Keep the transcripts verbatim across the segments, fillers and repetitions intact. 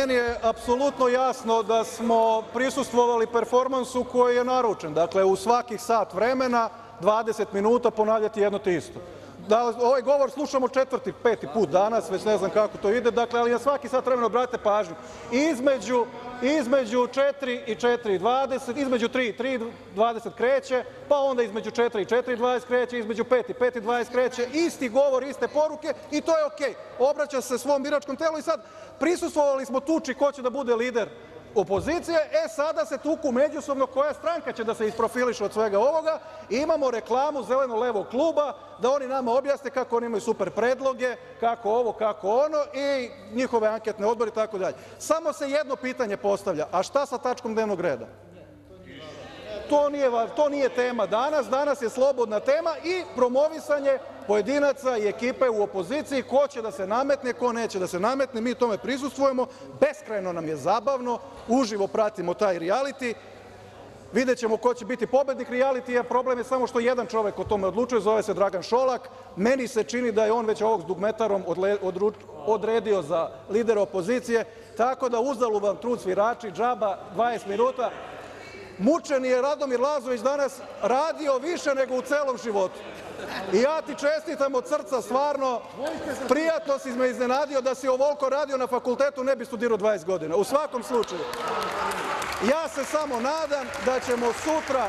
Meni je apsolutno jasno da smo prisustvovali performansu koji je naručen. Dakle, u svakih sat vremena, dvadeset minuta ponavljati jedno te isto. Ovaj govor slušamo četvrti, peti put danas, već ne znam kako to ide, dakle, ali na svaki sat vremena obratite pažnju. Između četiri i četiri i dvadeset, između tri i tri i dvadeset kreće, pa onda između četiri i četiri i dvadeset kreće, između pet i pet i dvadeset kreće, isti govor, iste poruke i to je okej. Obraća se svom biračkom telu i sad prisustvovali smo tuči ko će da bude lider opozicije, e sada se tuku međusobno koja stranka će da se isprofiliše od svega ovoga i imamo reklamu Zeleno-levog kluba da oni nama objasne kako oni imaju super predloge, kako ovo, kako ono i njihove anketne odbore i tako dalje. Samo se jedno pitanje postavlja, a šta sa tačkom dnevnog reda? To nije tema danas, danas je slobodna tema i promovisanje pojedinaca i ekipe u opoziciji, ko će da se nametne, ko neće da se nametne, mi tome prisustvujemo, beskrajno nam je zabavno, uživo pratimo taj rijaliti, videćemo ko će biti pobednik rijalitija, problem je samo što jedan čovek o tome odlučuje, zove se Dragan Šolak, meni se čini da je on već ovog s dugmetarom odredio za lidera opozicije, tako da uzalud vam trud svirači, džaba dvadeset minuta. Mučeni je Radomir Lazović danas radio više nego u celom životu. I ja ti čestitam od srca, stvarno, prijatno si me iznenadio, da si ovoliko radio na fakultetu ne bi studirao dvadeset godina. U svakom slučaju, ja se samo nadam da ćemo sutra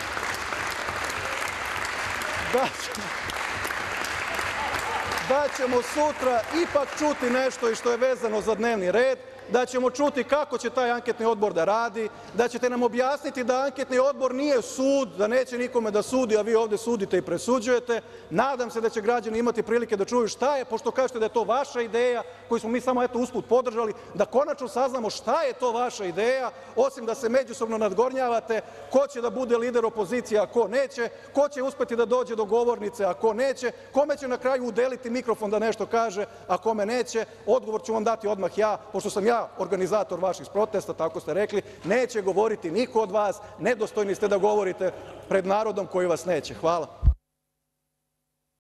da ćemo sutra ipak čuti nešto i što je vezano za dnevni red, da ćemo čuti kako će taj anketni odbor da radi, da ćete nam objasniti da anketni odbor nije sud, da neće nikome da sudi, a vi ovde sudite i presuđujete. Nadam se da će građani imati prilike da čuju šta je, pošto kažete da je to vaša ideja, koju smo mi samo eto usput podržali, da konačno saznamo šta je to vaša ideja, osim da se međusobno nadgornjavate ko će da bude lider opozicije, a ko neće, ko će uspeti da dođe do govornice, a ko neće, kome će na kraju udeliti mikrofon da nešto kaže, a kome neće. Odgovor ću vam dati odmah ja, pošto sam ja organizator vaših protesta, tako ste rekli, neće govoriti niko od vas, nedostojni ste da govorite pred narodom koji vas neće. Hvala.